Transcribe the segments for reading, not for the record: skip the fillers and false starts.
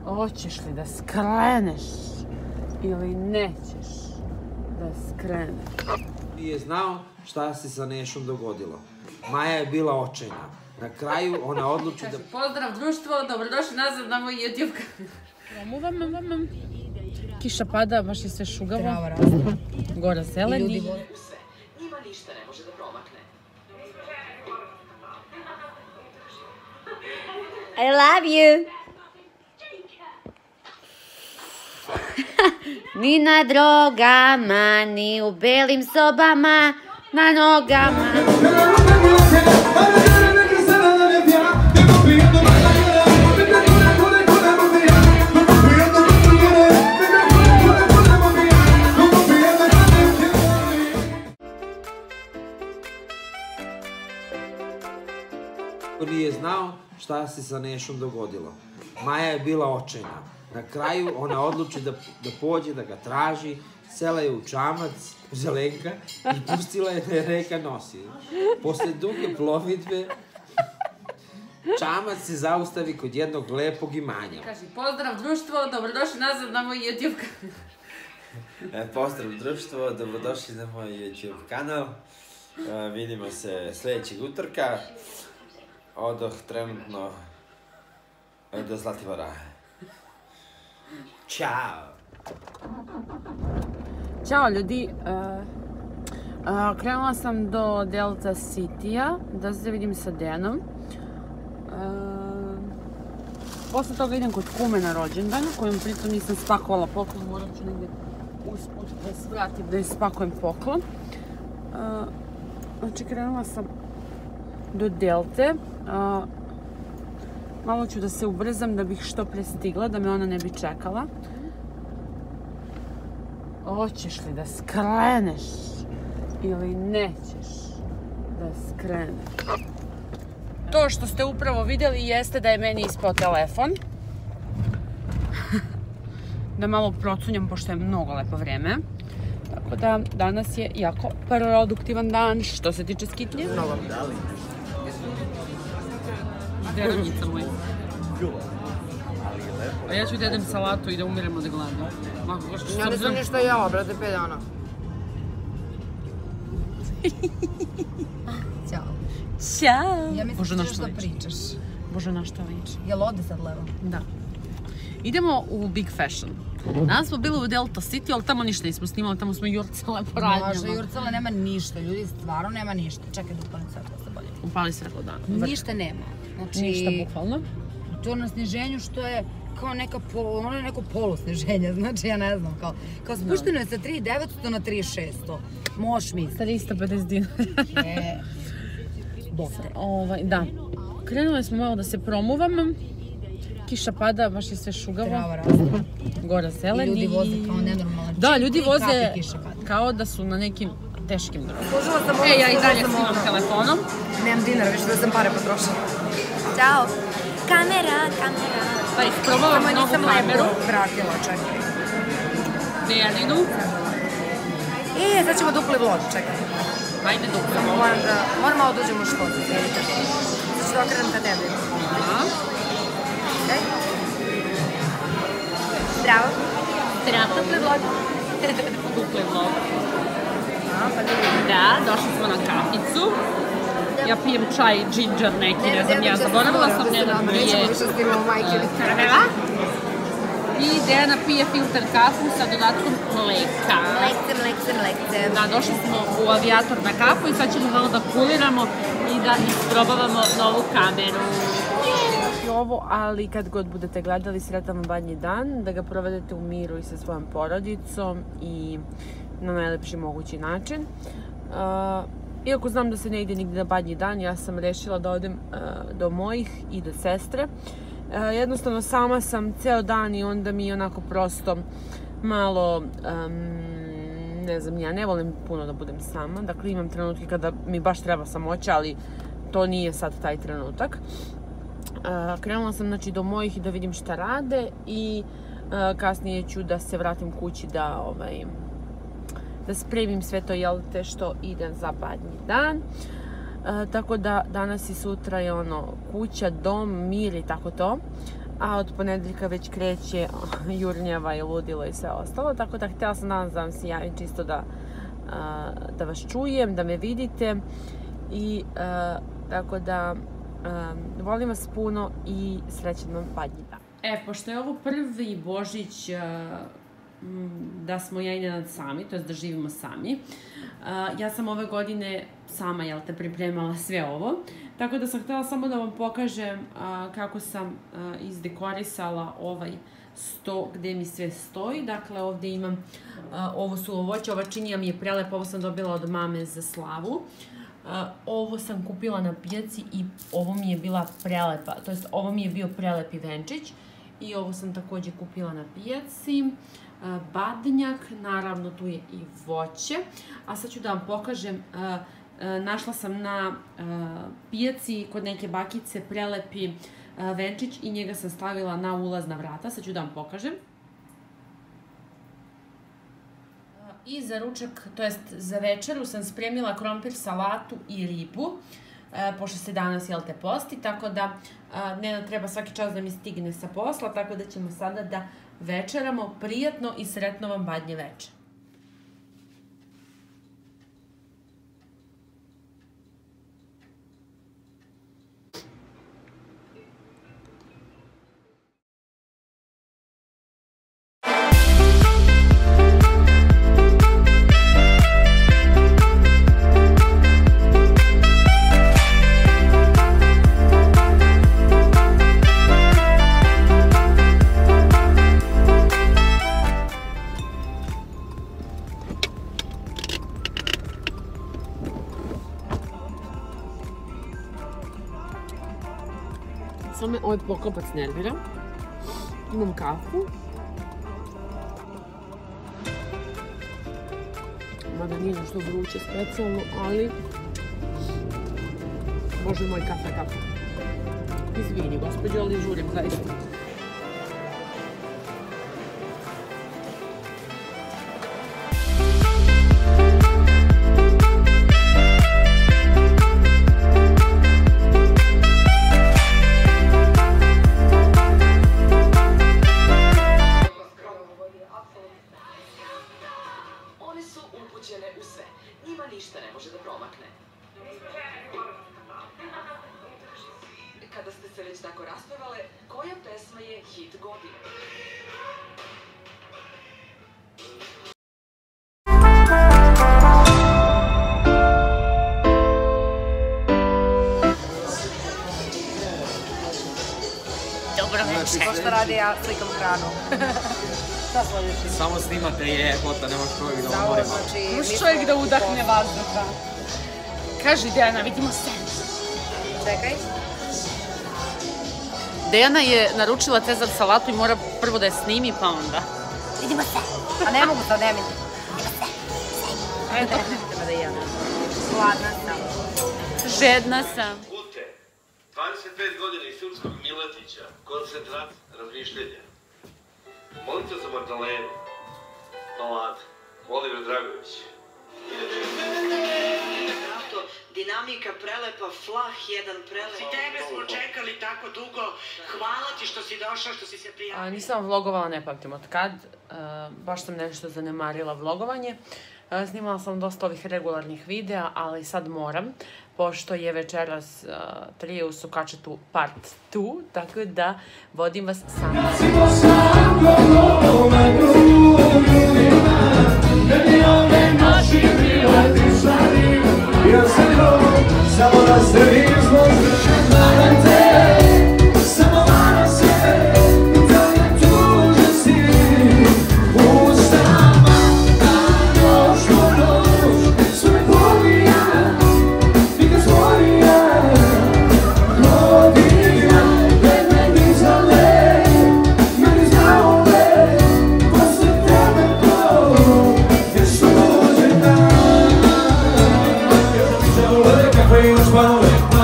Hoćeš li da skreneš ili nećeš da skreneš? Nije znao šta se sa Nešom dogodilo. Maja je bila očajna. Na kraju ona odluči da... Pozdrav društvo, dobrodošli nazad na moj YouTube kanal. Kiša pada, baš je sve šugavo. Trava raste. Gora zeleni. Njima ništa ne može da promakne. I love you. Ni na drogama, ni u belim sobama, na nogama. Nije znao šta se sa Nešom dogodilo. Maja je bila očajna. Na kraju ona odluči da pođe, da ga traži, sela je u čamac, Zelenka, i pustila je da je reka nosi. Posle duge plovidbe, čamac se zaustavi kod jednog lepog imanja. Kaži, pozdrav društvo, dobrodošli nazad na moj YouTube kanal. Pozdrav društvo, dobrodošli na moj YouTube kanal. Vidimo se sledećeg utorka. Odoh trenutno do Zlatibora. Ćao! Ćao ljudi, krenula sam do Delta City-a da se vidim sa Dejanom. Posle toga idem kod kume na rođendan, kojom pritom nisam spakovala poklon, morat ću negde usput da se vratim da ispakujem poklon. Znači krenula sam do Delte. Malo ću da se ubrzam da bih što pre stigla, da me ona ne bi čekala. Hoćeš li da skreneš ili nećeš da skreneš? To što ste upravo vidjeli jeste da je meni ispao telefon. Da malo procunjam pošto je mnogo lepo vreme. Tako da danas je jako produktivan dan što se tiče skitnje. Deravnjica moja. A ja ću da jedem salatu i da umirem od gladi. Ja nisam ništa jela, brate, 5 dana. Ćao. Ćao! Ja mislim da ćeš da pričaš. Bože, na što liči? Jel ode sad levo? Da. Idemo u Big Fashion. Danas smo bili u Delta City, ali tamo ništa nismo snimali, tamo smo jurcale po radnjama. Može, jurcale nema ništa, ljudi, stvarno nema ništa. Čekaj da upalim svetlo da se bolje. Upali svetlo dana. Ništa nema. Znači, ništa bukvalno. To na sniženju što je kao ono je neko polusniženje, znači ja ne znam, kao spušteno je sa 3900 na 3600. Možeš mi. 350 dinara. Dobre. Da. Krenuli smo malo da se promuvamo. Kiša pada, baš je sve šugavo. Trava raste. Gora zeleni. I ljudi voze kao nenormalno. Da, ljudi voze kao da su na nekim teškim drogama. Ja i dalje snimam telefonom. Nemam dinara, više da sam pare potrošila. Ćao. Kamera. Pa isprobavam novu kameru. Vratila, čekaj. Dejaninu. Sad ćemo dupli vlog, čekaj. Ajde dupli. Moram malo da uđemo u školu, sjedite. Sad ću da okrenem ka tebi. Zdravo. Dupli vlog. Dupli vlog. Da, došli smo na kaficu. Ja pijem čaj, džinđer neki, ne znam, ja zaboravila sam Nenad pije karamela. I Dejana pije filter kafu sa dodatkom mleka. Mlekce. Da, došli smo u Avijator na kafu i sad ćemo malo da kuliramo i da isprobavamo novu kameru. Ovo, ali kad god budete gledali, sretan vam badnji dan, da ga provedete u miru i sa svojom porodicom i na najlepši mogući način. Iako znam da se ne ide nigde na badnji dan, ja sam rešila da odem do mojih i do sestre. Jednostavno sama sam ceo dan i onda mi je onako prosto malo, ne znam, ja ne volim puno da budem sama. Dakle, imam trenutke kada mi baš treba samoća, ali to nije sad taj trenutak. Krenula sam znači do mojih da vidim šta rade i kasnije ću da se vratim kući da spremim sve to jelte što ide za badnji dan. Tako da danas i sutra je ono kuća, dom, mir i tako to. a od ponedeljka već kreće jurnjava i ludilo i sve ostalo, tako da htjela sam danas da vam se javim čisto da vas čujem, da me vidite i tako da volim vas puno i srećan vam Badnji dan. Pošto je ovo prvi Božić da smo ja i Nenad sami, to jest da živimo sami, ja sam ove godine sama, pripremala sve ovo, tako da sam htjela samo da vam pokažem kako sam izdekorisala ovaj sto gde mi sve stoji. Dakle, ovdje imam ovo suvo voće, ova činija mi je prelepa, ovo sam dobila od mame za slavu. Ovo sam kupila na pijaci i ovo mi je bila prelepa, to jest ovo mi je bio prelepi venčić i ovo sam također kupila na pijaci. Badnjak, naravno tu je i voće, a sad ću da vam pokažem, našla sam na pijaci kod neke bakice prelepi venčić i njega sam stavila na ulazna vrata, sad ću da vam pokažem. I za ručak, to jest za večeru sam spremila krompir, salatu i ribu, pošto se danas, posti, tako da ne treba svaki čas da mi stigne sa posla, tako da ćemo sada da večeramo. Prijatno i sretno vam Badnje veče. Samo me ovaj poklopac nervira. Imam kafu. Mada nije nešto vruće specijalno, ali... Bože moj, kafa. Izvini, gospođo, ali žurim zaista. U sve. Njima ništa ne može da promakne. Kada ste se već tako raspevale, koja pesma je hit godine? Dobro večer. Ko što radi, ja slikam hranu. Samo snimate jebota, nemaš čovjek da umori malo. Može čovjek da udahne vazduha. Kaži Dejana, vidimo se. Čekaj. Dejana je naručila Cezar salatu i mora prvo da je snimi, pa onda. Vidimo se. A ne mogu to, ne mi. Vidimo se. Eto. Hladna sam. Žedna sam. Ute, 25 godina iz Srpskog Miletića, koncentrat razmišljenja. Molite za Magdalenu, Palata, Oliver Dragović. Dinamika prelepa, flah jedan prelep. I tebe smo čekali tako dugo. Hvala ti što si došao, što si se prijavila. Nisam vlogovala, ne pamtim od kad. Baš sam nešto zanemarila vlogovanje. Snimala sam dosta ovih regularnih videa, ali sad moram, pošto je večeras Trije u Sukačetu part 2, tako da vodim vas sama. Well,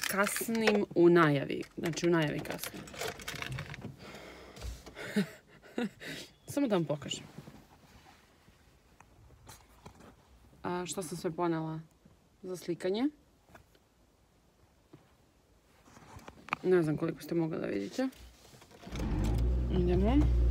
kasnim u najavi. Znači u najavi kasnim. Samo da vam pokažem. Što sam sve ponela za slikanje. Ne znam koliko ste mogli da vidite. Idemo.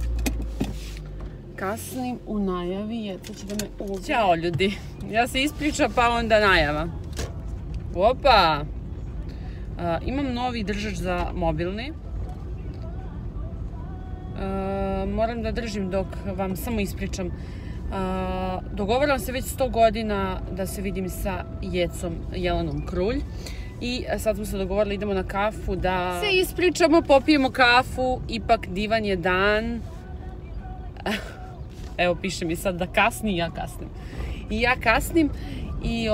Kasnim u najavi, eto će da me uvi. Ćao ljudi, ja se ispričam pa onda najava. Opa! Imam novi držač za mobilni. Moram da držim dok vam samo ispričam. Dogovorila se već 100 godina da se vidim sa Jecom Jelenom Krulj. I sad smo se dogovorili, idemo na kafu da se ispričamo, popijemo kafu. Ipak divan je dan. Evo piše mi sad da kasni i ja kasnim. I ja kasnim i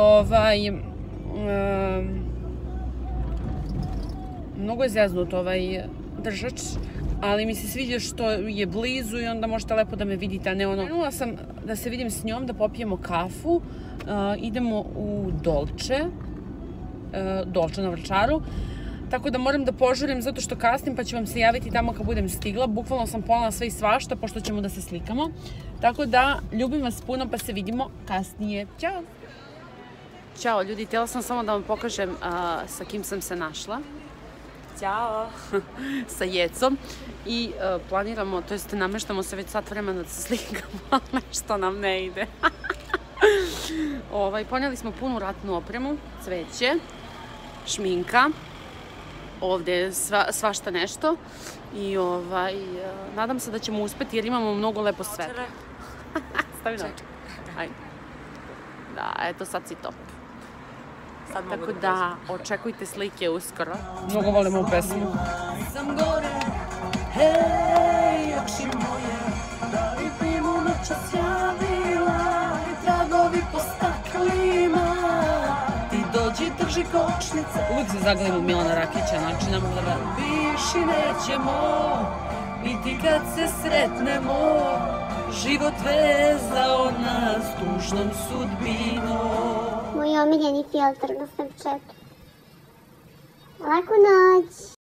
mnogo je zjaznut ovaj držač, ali mi se sviđa što je blizu i onda možete lepo da me vidite, a ne ono. Krenula sam da se vidim s njom, da popijemo kafu, idemo u Dolče na Vračaru. Tako da moram da požurim zato što kasnim, pa ću vam se javiti tamo kad budem stigla. Bukvalno sam ponela sve i svašta, pošto ćemo da se slikamo. Tako da, ljubim vas puno, pa se vidimo kasnije. Ćao! Ćao ljudi, htjela sam samo da vam pokažem sa kim sam se našla. Ćao! Sa Jecom. I planiramo, to jest nameštamo se već sat vremena da se slikamo, ali nešto nam ne ide. Ponijeli smo punu ratnu opremu, cveće, šminka. Ovdje je svašta nešto i nadam se da ćemo uspjeti jer imamo mnogo lepo svetlo. Stavi na oči. Ajde. Da, eto sad si top. Tako da očekujte slike uskoro. Mnogo volim ovu pesmu. Sam gore, hej, oči moje, da li bi mu noćas javila i tragovi po staklima. Dođi, drži kočnica. Uvijek se zaglavim u Milana Rakića, znači ne mogu da verujem. Viši nećemo, biti kad se sretnemo, život vezao nas tužnom sudbinom. Moj omiljeni filter na Snapchatu. Laku noć!